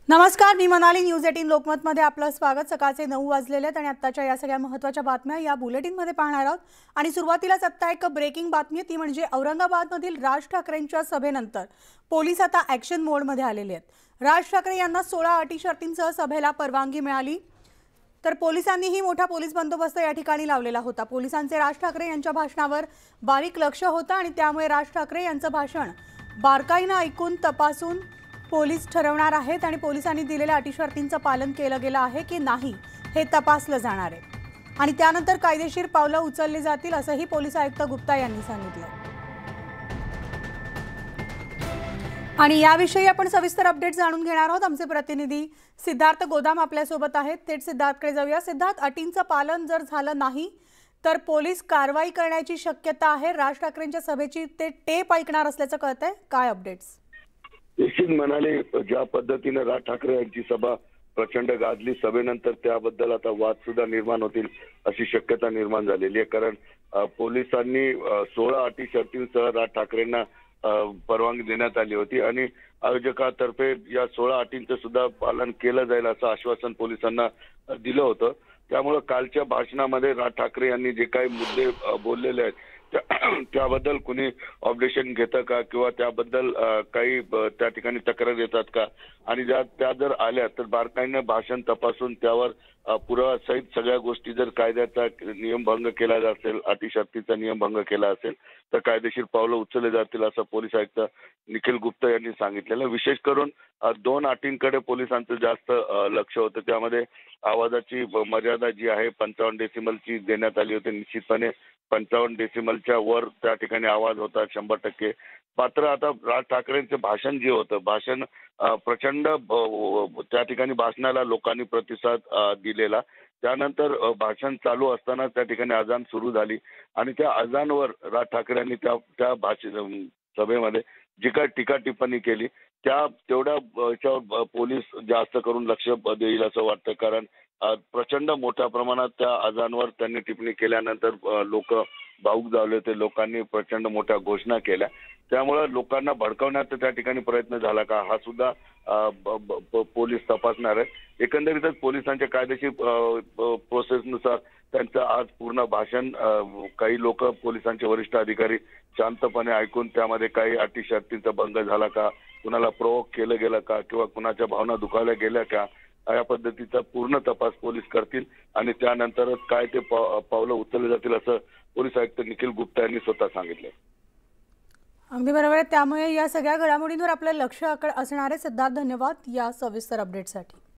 नमस्कार, मी मनाली. न्यूज 18 लोकमतमध्ये आपलं स्वागत. सकाळचे 9 वाजलेले आहेत आणि आत्ताच्या या सगळ्या महत्त्वाच्या बातम्या या बुलेटिनमध्ये पाहणार आहोत. आणि सुरुवातीलाच आत्ता एक ब्रेकिंग बातमी आहे, ती म्हणजे औरंगाबादमधील राज ठाकरेंच्या सभेनंतर पोलीस आता ॲक्शन मोडमध्ये आलेले आहेत. राज ठाकरे यांना 16 अटी शर्तींसह सभेला परवानगी मिळाली, तर पोलिसांनीही मोठा पोलीस बंदोबस्त या ठिकाणी लावलेला होता. पोलिसांचे राज ठाकरे यांच्या भाषणावर बारीक लक्ष होतं आणि त्यामुळे राज ठाकरे यांचं भाषण बारकाईनं ऐकून तपासून पोलीस ठरवणार आहेत आणि पोलिसांनी दिलेल्या अटी शर्तींचं पालन केलं गेलं आहे की नाही हे तपासलं जाणार आहे आणि त्यानंतर कायदेशीर पावलं उचलली जातील, असंही पोलीस आयुक्त गुप्ता यांनी सांगितलं. आणि याविषयी आपण सविस्तर अपडेट जाणून घेणार आहोत. आमचे प्रतिनिधी सिद्धार्थ गोदाम आपल्यासोबत आहेत. थेट सिद्धार्थकडे जाऊया. सिद्धार्थ, अटींचं पालन जर झालं नाही तर पोलीस कारवाई करण्याची शक्यता आहे. राज ठाकरेंच्या सभेची ते टेप ऐकणार असल्याचं कळतंय. काय अपडेट्स? निश्चित म्हणाले, ज्या पद्धतीने राज ठाकरे यांची सभा प्रचंड गाजली, सभेनंतर त्याबद्दल आता वाद सुद्धा निर्माण होतील अशी शक्यता निर्माण झालेली आहे. कारण पोलिसांनी 16 अटी शर्तींसह राज ठाकरेंना परवानगी देण्यात आली होती आणि आयोजकातर्फे या 16 अटींचं सुद्धा पालन केलं जाईल असं आश्वासन पोलिसांना दिलं होतं. त्यामुळे कालच्या भाषणामध्ये राज ठाकरे यांनी जे काही मुद्दे बोललेले आहेत त्याबद्दल कुणी ऑब्जेक्शन घेतं का किंवा त्याबद्दल काही त्या ठिकाणी तक्रार येतात का, आणि त्या जर आल्या तर बारकाईनं भाषण तपासून त्यावर पुरावा सहित सगळ्या गोष्टी, जर कायद्याचा नियमभंग केला असेल, अटी शर्तीचा नियमभंग केला असेल तर कायदेशीर पावलं उचलले जातील असं पोलीस आयुक्त निखिल गुप्ता यांनी सांगितलेलं. विशेष करून 2 अटींकडे पोलिसांचं जास्त लक्ष होतं. त्यामध्ये आवाजाची मर्यादा जी आहे 55 डेसिमलची देण्यात आली होती. निश्चितपणे 55 डेसिमलच्या वर त्या ठिकाणी आवाज होता 100%. मात्र आता राज ठाकरेंचं भाषण जे होतं, भाषण प्रचंड त्या ठिकाणी भाषणाला लोकांनी प्रतिसाद दिलेला. त्यानंतर भाषण चालू असताना त्या ठिकाणी अजान सुरू झाली आणि त्या अजानवर राज ठाकरेंनी त्या सभेमध्ये जी काही टीका टिप्पणी केली तेवढ्या याच्यावर पोलीस जास्त करून लक्ष देईल असं वाटतं. कारण प्रचंड मोठ्या प्रमाणात त्या अजानवर त्यांनी टिप्पणी केल्यानंतर लोक भाऊक झाले होते. लोकांनी प्रचंड मोठ्या घोषणा केल्या. त्यामुळे लोकांना भडकवण्याचा त्या ठिकाणी प्रयत्न झाला का हा सुद्धा पोलीस तपासणार आहेत. एकंदरीतच पोलिसांच्या कायदेशीर प्रोसेसनुसार त्यांचं आज पूर्ण भाषण काही लोक, पोलिसांचे वरिष्ठ अधिकारी शांतपणे ऐकून त्यामध्ये काही अटी शर्तींचा भंग झाला का, कुणाला प्रोवोक केलं गेलं का किंवा कुणाच्या भावना दुखावल्या गेल्या का, या पद्धतीचा पूर्ण तपास पोलीस करतील आणि त्यानंतरच काय ते पावलं उचलले जातील असं पोलीस आयुक्त निखिल गुप्ता यांनी स्वतः सांगितलं. अगदी बरोबर आहे. त्यामुळे या सगळ्या घडामोडींवर आपलं लक्ष असणार आहे. सिद्धार्थ, धन्यवाद या सविस्तर अपडेटसाठी.